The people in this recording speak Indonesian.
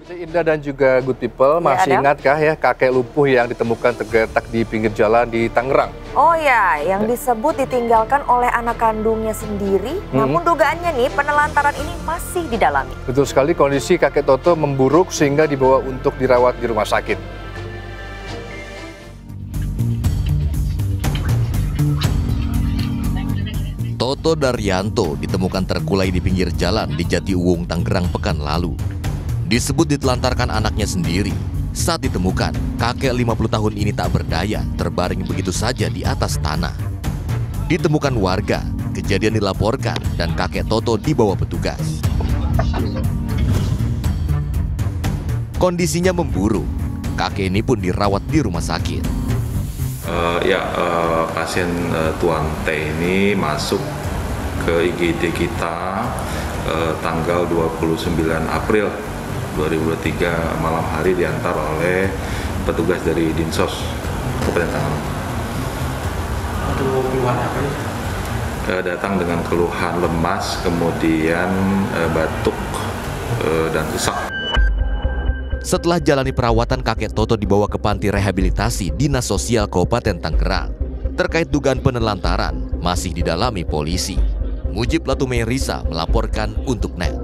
Indah dan juga Good People, masih ingatkah ya kakek lumpuh yang ditemukan tergeletak di pinggir jalan di Tangerang? Oh ya, yang disebut ditinggalkan oleh anak kandungnya sendiri, namun dugaannya nih penelantaran ini masih didalami. Betul sekali, kondisi kakek Toto memburuk sehingga dibawa untuk dirawat di rumah sakit. Toto Daryanto ditemukan terkulai di pinggir jalan di Jatiuwung, Tangerang pekan lalu. Disebut ditelantarkan anaknya sendiri. Saat ditemukan, kakek 50 tahun ini tak berdaya, terbaring begitu saja di atas tanah. Ditemukan warga, kejadian dilaporkan dan kakek Toto dibawa petugas. Kondisinya memburuk. Kakek ini pun dirawat di rumah sakit. Pasien Tuan T ini masuk ke IGD kita tanggal 29 April 2023 malam hari diantar oleh petugas dari Dinsos Kabupaten Tangerang. Keluhan apa ya? Datang dengan keluhan lemas, kemudian batuk dan sesak. Setelah jalani perawatan, kakek Toto dibawa ke panti rehabilitasi Dinas Sosial Kabupaten Tangerang. Terkait dugaan penelantaran masih didalami polisi. Mujib Latume Risa melaporkan untuk NET.